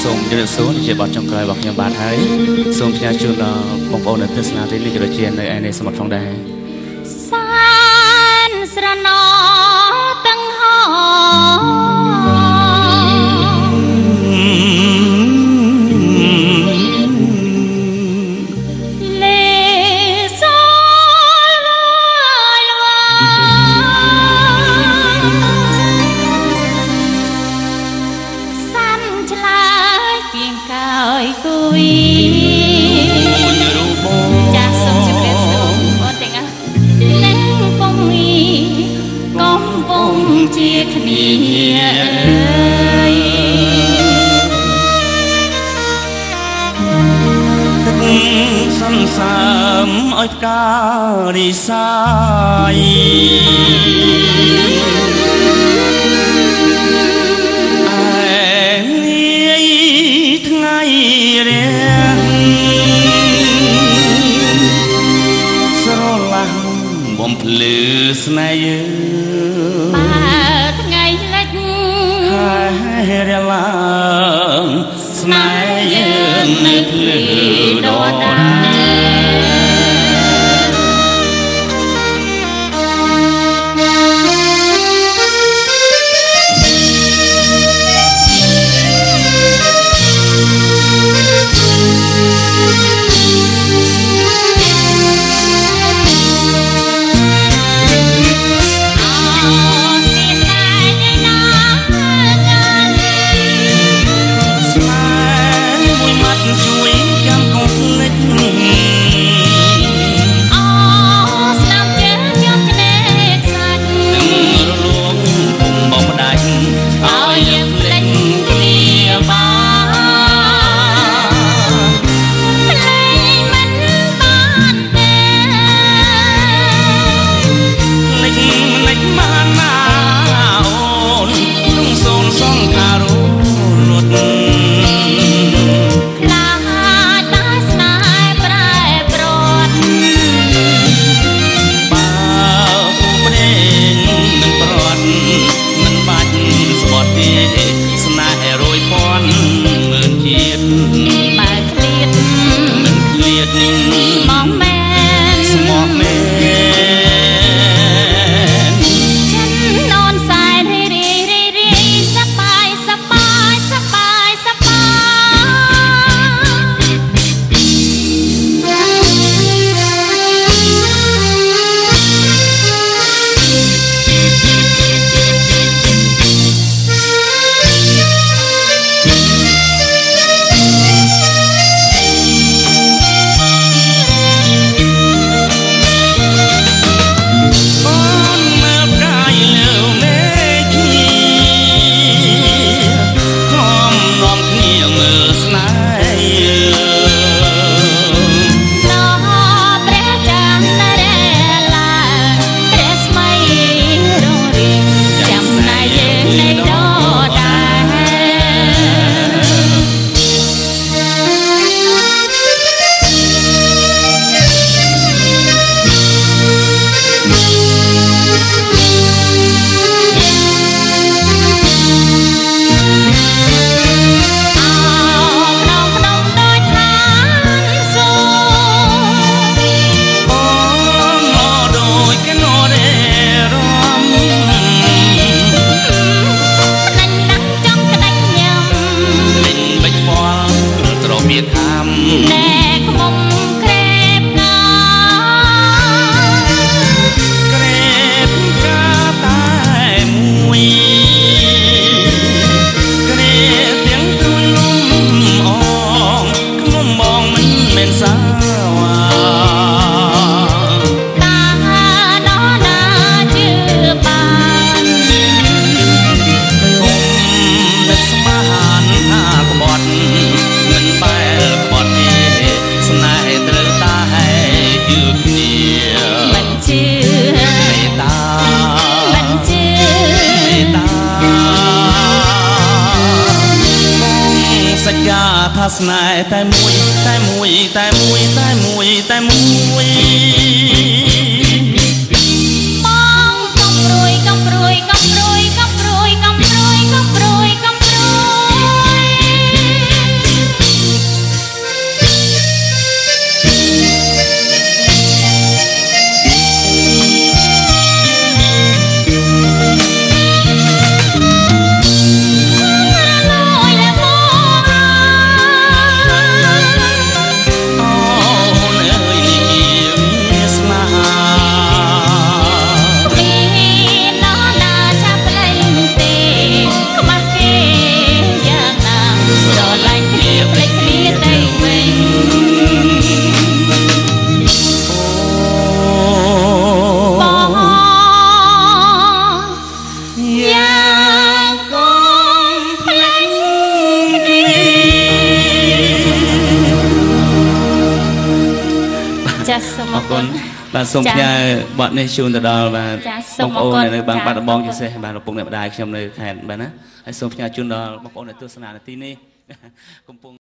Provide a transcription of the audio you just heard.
សូមជម្រាបសួរជាបទចុងក្រោយរបស់ខ្ញុំបាទហើយសូមផ្ញើជូនដល់បងប្អូននៅទស្សនាទីនេះក៏ដូចជានៅឯនៃសមុទ្រផងដែរសានស្រណោទាំងហោចាសសូមជម្រាបសួរបងទាំងអស់និងកំពុងជាគ្នាទឹកសន្សើមឲ្យផ្ការីសាយថ្ងៃរះស្រឡះបំភ្លឺស្នេហ៍យើងបើថ្ងៃលិចហើយរឡើងស្នេហ៍យើងនៅភ្លឺដដែលស្នេហ៍តែមួយតែមួយតែមួយតែមួយតែមួយបងកំព្រួយកំព្រួយកំព្រួយកំព្រួយកំព្រួយកំព្រួយកំព្រួយអរគុណបាទសូមផ្ញើបទនេះជូនទៅដល់បាទបងប្អូននៅបាត់ដំបងជាពិសេសបាទឪពុកម្ដាយខ្ញុំនៅខេត្តបាទណាហើយសូមផ្ញើជូនដល់បងប្អូនដែលទស្សនានាទីនេះកំពុង